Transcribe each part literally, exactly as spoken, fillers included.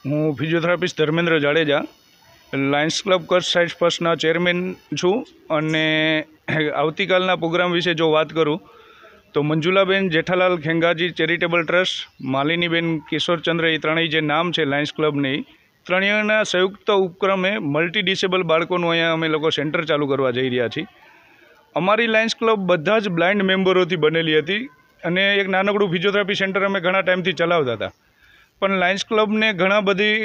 હું physiotherapist Dharmendra Jadeja, Lions Club Kutch sight ફર્સ્ટના chairman છું. અને આવતીકાલના પ્રોગ્રામ વિશે જો વાત કરું તો મંજુલાબેન જેઠાલાલ ખેંગાજી ચેરિટેબલ ટ્રસ્ટ, માલિનીબેન કિશોરચંદ્ર, એ ત્રણેય જે નામ છે લાયન્સ ક્લબની, ત્રણેયના સંયુક્ત ઉપક્રમે મલ્ટી ડિસેબલ બાળકોનું અહીંયા અમે લોકો સેન્ટર ચાલુ કરવા જઈ રહ્યા છીએ. અમારી લાયન્સ ક્લબ બધા જ બ્લાઇન્ડ મેમ્બરોથી બનેલી હતી અને એક નાનકડું ફિઝિયોથેરાપી સેન્ટર અમે ઘણા ટાઈમથી ચલાવતા હતા. પણ લાયન્સ ક્લબને ઘણા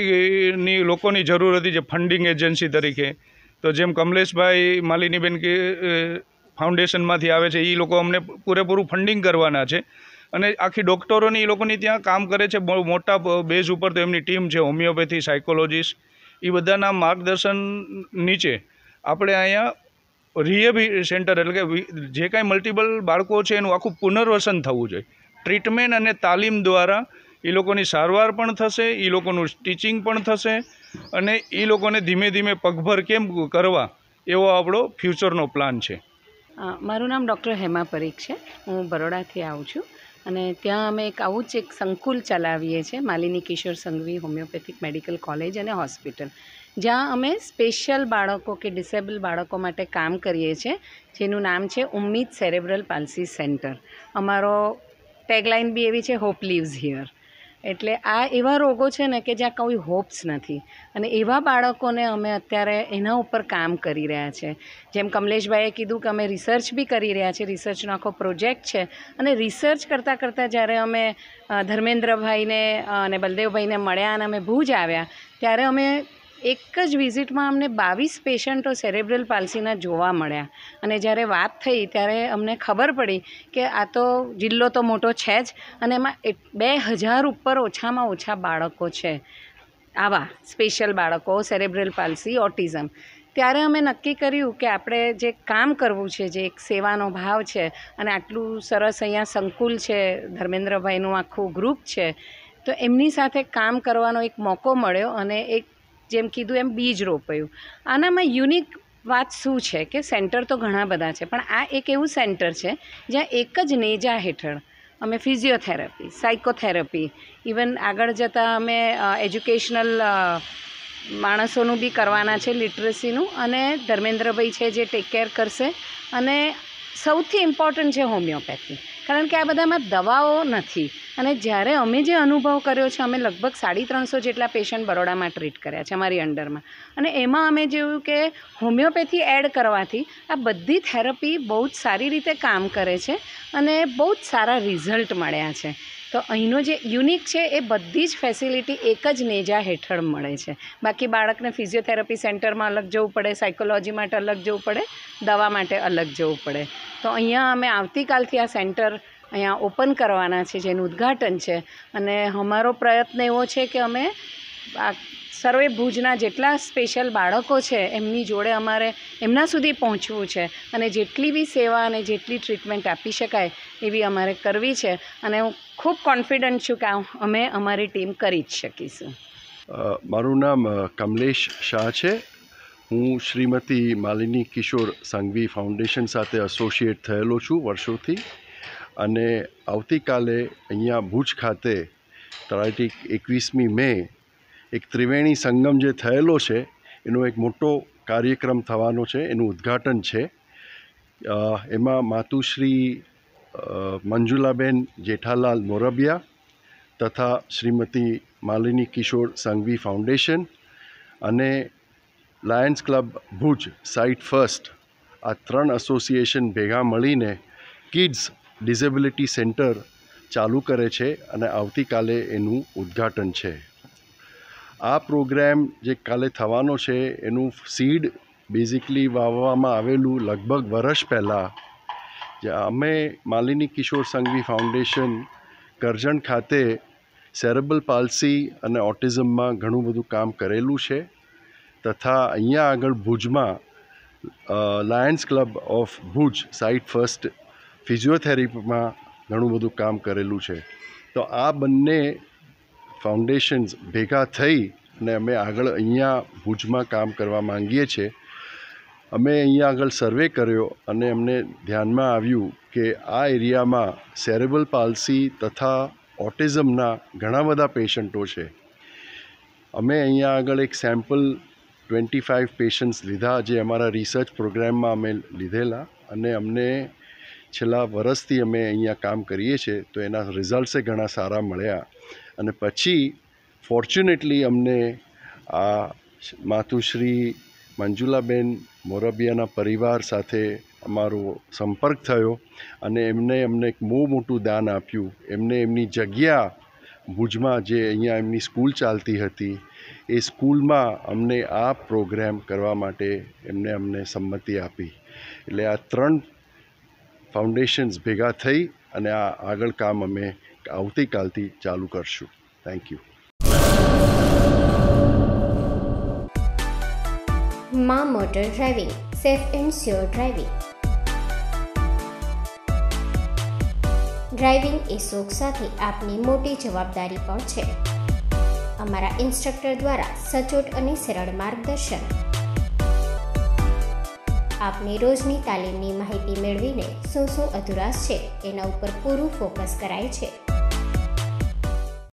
બધી લોકોની જરૂર હતી, જે ફંડિંગ એજન્સી તરીકે. તો જેમ કમલેશભાઈ માલિનીબેન કે ફાઉન્ડેશનમાંથી આવે છે, એ લોકો અમને પૂરેપૂરું ફંડિંગ કરવાના છે. અને આખી ડૉક્ટરોની એ લોકોની ત્યાં કામ કરે છે બહુ મોટા બેઝ ઉપર. તો એમની ટીમ છે, હોમિયોપેથી, સાયકોલોજીસ્ટ, એ બધાના માર્ગદર્શન નીચે આપણે અહીંયા રિહેબ સેન્ટર, એટલે કે જે કાંઈ મલ્ટિપલ બાળકો છે એનું આખું પુનર્વસન થવું જોઈએ. ટ્રીટમેન્ટ અને તાલીમ દ્વારા એ લોકોની સારવાર પણ થશે, એ લોકોનું ટીચિંગ પણ થશે અને એ લોકોને ધીમે ધીમે પગભર કેમ કરવા એવો આપણો ફ્યુચરનો પ્લાન છે. મારું નામ ડૉક્ટર હેમા પરીખ છે. હું બરોડાથી આવું છું અને ત્યાં અમે એક આવું જ એક સંકુલ ચલાવીએ છીએ, Malini Kishor Sanghvi homeopathic medical college અને હોસ્પિટલ, જ્યાં અમે સ્પેશિયલ બાળકો કે ડિસેબલ બાળકો માટે કામ કરીએ છીએ, જેનું નામ છે ઉમ્મીદ સેરેબ્રલ પાલ્સી સેન્ટર. અમારો ટેગલાઇન બી એવી છે, હોપ લીવ્સ હિયર. એટલે આ એવા રોગો છે ને કે જ્યાં કોઈ હોપ્સ નથી, અને એવા બાળકોને અમે અત્યારે એના ઉપર કામ કરી રહ્યા છે. જેમ કમલેશભાઈએ કીધું કે અમે રિસર્ચ બી કરી રહ્યા છીએ, રિસર્ચનો આખો પ્રોજેક્ટ છે. અને રિસર્ચ કરતાં કરતાં જ્યારે અમે ધર્મેન્દ્રભાઈને અને બલદેવભાઈને મળ્યા અને અમે ભુજ આવ્યા, ત્યારે અમે એક જ વિઝિટમાં અમને બાવીસ પેશન્ટો સેરેબ્રલ પાલ્સીના જોવા મળ્યા. અને જ્યારે વાત થઈ ત્યારે અમને ખબર પડી કે આ તો જિલ્લો તો મોટો છે જ, અને એમાં બે હજાર ઉપર ઓછામાં ઓછા બાળકો છે, આવા સ્પેશિયલ બાળકો, સેરેબ્રલ પાલ્સી, ઓટિઝમ. ત્યારે અમે નક્કી કર્યું કે આપણે જે કામ કરવું છે, જે એક સેવાનો ભાવ છે, અને આટલું સરસ અહીંયા સંકુલ છે, ધર્મેન્દ્રભાઈનું આખું ગ્રુપ છે, તો એમની સાથે કામ કરવાનો એક મોકો મળ્યો અને એક જેમ કીધું એમ બીજ રોપાયું. આનામાં યુનિક વાત શું છે કે સેન્ટર તો ઘણા બધા છે, પણ આ એક એવું સેન્ટર છે જ્યાં એક જ નેજા હેઠળ અમે ફિઝિયોથેરાપી, સાયકોથેરાપી, ઇવન આગળ જતાં અમે એજ્યુકેશનલ માણસોનું બી કરવાના છે, લિટરસીનું, અને ધર્મેન્દ્રભાઈ છે જે ટેક કેર કરશે. અને સૌથી ઇમ્પોર્ટન્ટ છે હોમિયોપેથી, કારણ કે આ બધામાં દવાઓ નથી. અને જ્યારે અમે જે અનુભવ કર્યો છે, અમે લગભગ સાડી ત્રણસો જેટલા પેશન્ટ બરોડામાં ટ્રીટ કર્યા છે અમારી અંડરમાં, અને એમાં અમે જોયું કે હોમિયોપેથી એડ કરવાથી આ બધી થેરપી બહુ જ સારી રીતે કામ કરે છે અને બહુ જ સારા રિઝલ્ટ મળ્યા છે. તો અહીંનો જે યુનિક છે એ બધી જ ફેસિલિટી એક જ નેજા હેઠળ મળે છે. બાકી બાળકને ફિઝિયોથેરાપી સેન્ટરમાં અલગ જવું પડે, સાયકોલોજી માટે અલગ જવું પડે, દવા માટે અલગ જવું પડે. તો અહીંયા અમે આવતીકાલથી આ સેન્ટર અહીંયા ઓપન કરવાના છે, જેનું ઉદ્ઘાટન છે. અને અમારો પ્રયત્ન એવો છે કે અમે આ સર્વે ભુજના જેટલા સ્પેશિયલ બાળકો છે એમની જોડે અમારે એમના સુધી પહોંચવું છે, અને જેટલી બી સેવા અને જેટલી ટ્રીટમેન્ટ આપી શકાય એવી અમારે કરવી છે. અને હું ખૂબ કોન્ફિડન્ટ છું કે અમે અમારી ટીમ કરી જ શકીશું. મારું નામ કમલેશ શાહ છે. હું શ્રીમતી માલિની કિશોર સંઘવી ફાઉન્ડેશન સાથે એસોસિએટ થયેલો છું વર્ષોથી. અને આવતીકાલે અહીંયા ભુજ ખાતે તારીખ એકવીસમી મે એક ત્રિવેણી સંગમ જે થયેલો છે એનો એક મોટો કાર્યક્રમ થવાનો છે, એનું ઉદ્ઘાટન છે. એમાં માતુશ્રી મંજુલાબેન જેઠાલાલ મોરબિયા તથા શ્રીમતી માલિની કિશોર સંઘવી ફાઉન્ડેશન અને Lions Club Bhuj sight first, આ ત્રણ એસોસિએશન ભેગા મળીને કિડ્સ ડિસેબિલિટી સેન્ટર ચાલુ કરે છે અને આવતીકાલે એનું ઉદ્ઘાટન છે. આ પ્રોગ્રામ જે કાલે થવાનો છે એનું સીડ બેઝિકલી વાવવામાં આવેલું લગભગ વર્ષ પહેલાં. જે અમે માલિની કિશોર સંઘવી ફાઉન્ડેશન કરજણ ખાતે સેરેબ્રલ પાલ્સી અને ઓટિઝમમાં ઘણું બધું કામ કરેલું છે, તથા અહીંયા આગળ ભુજમાં Lions Club of Bhuj sight first ફિઝિયોથેરાપીમાં ઘણું બધું કામ કરેલું છે. તો આ બંને ફાઉન્ડેશન્સ ભેગા થઈ અને અમે આગળ અહીંયા ભુજમાં કામ કરવા માંગીએ છીએ. અમે અહીંયા આગળ સર્વે કર્યો અને અમને ધ્યાનમાં આવ્યું કે આ એરિયામાં સેરેબ્રલ પાલ્સી તથા ઓટિઝમના ઘણા બધા પેશન્ટો છે. અમે અહીંયા આગળ એક સેમ્પલ ટ્વેન્ટી ફાઇવ પેશન્ટ્સ લીધા જે અમારા રિસર્ચ પ્રોગ્રામમાં અમે લીધેલા, અને અમને છેલ્લા વર્ષથી અમે અહીંયા કામ કરીએ છીએ તો એના રિઝલ્ટ્સે ઘણા સારા મળ્યા. અને પછી ફોર્ચ્યુનેટલી અમને આ માતુશ્રી મંજુલાબેન મોરબિયાના પરિવાર સાથે અમારો સંપર્ક થયો અને એમને અમને એક બહુ મોટું દાન આપ્યું. એમને એમની જગ્યા ભુજમાં જે અહીંયા એમની સ્કૂલ ચાલતી હતી એ સ્કૂલમાં અમને આ પ્રોગ્રામ કરવા માટે એમને અમને સંમતિ આપી. એટલે આ ત્રણ ફાઉન્ડેશન્સ ભેગા થઈ અને આ આગળ કામ અમે આવતીકાલથી ચાલુ કરશું. Thank you. માં motor driving, safe and sure driving. Driving એ શોખ સાથે આપની મોટી જવાબદારી પણ છે. અમારા ઇન્સ્ટ્રક્ટર દ્વારા સચોટ અને સરળ માર્ગદર્શન. આપની રોજની તાલીમની માહિતી મેળવીને શું શું અધુરાશ છે એના ઉપર પૂરું ફોકસ કરાય છે.